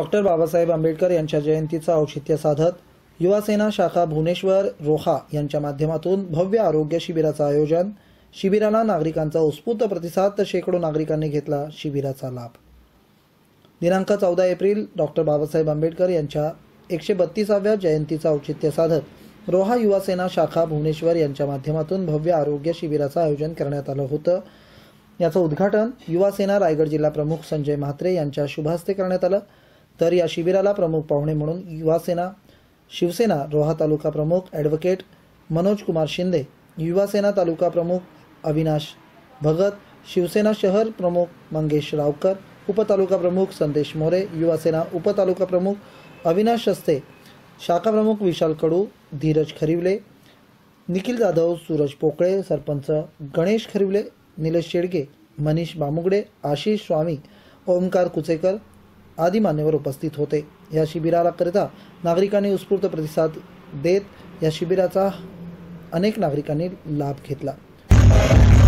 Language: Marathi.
डॉक्टर बाबासाहेब आंबेडकर यांच्या जयंतीचा औचित्य साधत युवासेना शाखा भुवनेश्वर रोहा यांच्या माध्यमातून भव्य आरोग्य शिबिराचं आयोजन। शिबिराला नागरिकांचा उत्स्फूर्त प्रतिसाद, तर शेकडो नागरिकांनी घेतला शिबिराचा लाभ। दिनांक 14 एप्रिल डॉक्टर बाबासाहेब आंबेडकर यांच्या 132व्या जयंतीचा औचित्य साधत रोहा युवासेना शाखा भुवनेश्वर यांच्या माध्यमातून भव्य आरोग्य शिबिराचं आयोजन करण्यात आलं होतं। याचं उद्घाटन युवासेना रायगड जिल्हा प्रमुख संजय म्हात्रे यांच्या शुभहस्ते करण्यात आलं। तर या शिबिराला प्रमुख पाहुणे म्हणून युवासेना शिवसेना रोहा तालुका प्रमुख ॲडव्होकेट मनोज कुमार शिंदे, युवासेना तालुका प्रमुख अविनाश भगत, शिवसेना शहर प्रमुख मंगेश रावकर, उपतालुका प्रमुख संदेश मोरे, युवासेना उपतालुका प्रमुख अविनाश शस्ते, शाखा प्रमुख विशाल कडू, धीरज खरिवले, निखिल जाधव, सूरज पोकळे, सरपंच गणेश खरिवले, निलेश शेडगे, मनीष बामुगडे, आशिष स्वामी, ओमकार कुचेकर आदी मान्यवर उपस्थित होते। या शिबिराकरिता नागरिकांनी उत्स्फूर्त प्रतिसाद देत या शिबिराचा अनेक नागरिकांनी लाभ घेतला।